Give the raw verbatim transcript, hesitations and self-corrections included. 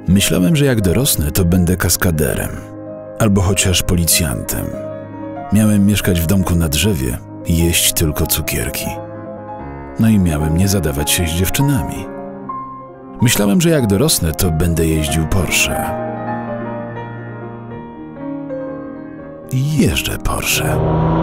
Myślałem, że jak dorosnę, to będę kaskaderem albo chociaż policjantem. Miałem mieszkać w domku na drzewie i jeść tylko cukierki. No i miałem nie zadawać się z dziewczynami. Myślałem, że jak dorosnę, to będę jeździł Porsche. I jeżdżę Porsche.